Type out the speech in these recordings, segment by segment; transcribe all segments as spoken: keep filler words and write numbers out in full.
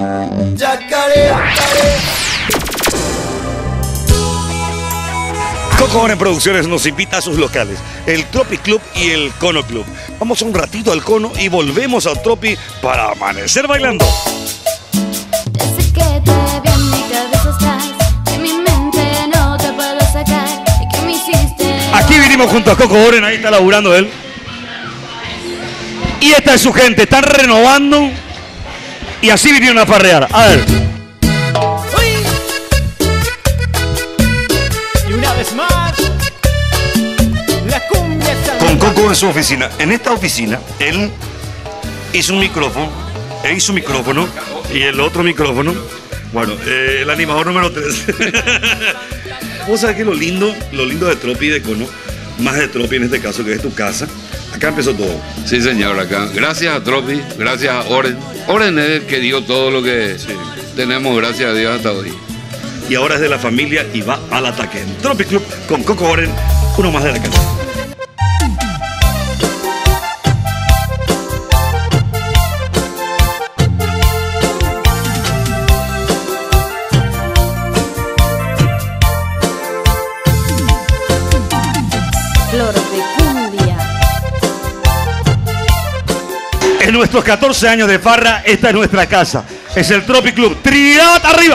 Yacaré, yacaré. Coco Oren Producciones nos invita a sus locales, el Tropi Club y el Cono Club. Vamos un ratito al Cono y volvemos al Tropi para amanecer bailando. Desde que te vi en mi cabeza estás, de mi mente no te puedo sacar. ¿Y qué me hiciste? Aquí vinimos junto a Coco Oren, ahí está laburando él. Y esta es su gente, están renovando y así vinieron a farrear. A ver. Y una vez más, la cumbia está Con Coco en su oficina. En esta oficina, él hizo un micrófono, él hizo un micrófono y el otro micrófono. Bueno, eh, el animador número tres. Vos sabés que lo lindo, lo lindo de Tropi y de Cono, más de Tropi en este caso, que es tu casa. Acá empezó todo. Sí, señor, acá. Gracias a Tropi, gracias a Oren. Oren es el que dio todo lo que sí. tenemos, gracias a Dios, hasta hoy. Y ahora es de la familia y va al ataque. En Tropi Club con Coco Oren, uno más de la casa. Flor de cumbia. En nuestros catorce años de farra, esta es nuestra casa. Es el Tropi Club. ¡Trinidad arriba!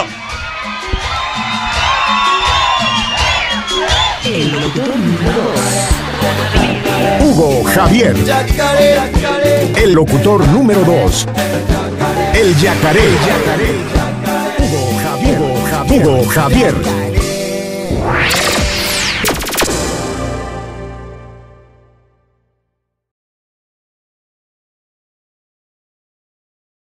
Hugo Javier, Yacaré, yacaré. el locutor número dos. El Yacaré. Hugo Javier. Hugo Javier. Hugo Javier.